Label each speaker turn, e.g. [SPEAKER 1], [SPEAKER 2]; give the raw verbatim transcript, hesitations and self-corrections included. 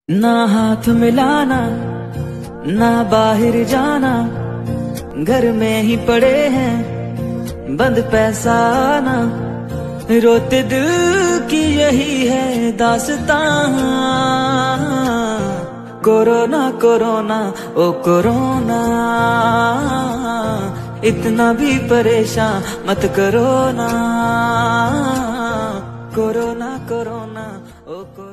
[SPEAKER 1] ना हाथ मिलाना ना बाहर जाना, घर में ही पड़े हैं बंद पैसा आना। रोते दिल की यही है दास्तां, कोरोना कोरोना ओ कोरोना, इतना भी परेशान मत करो ना। कोरोना कोरोना ओ कोरोना।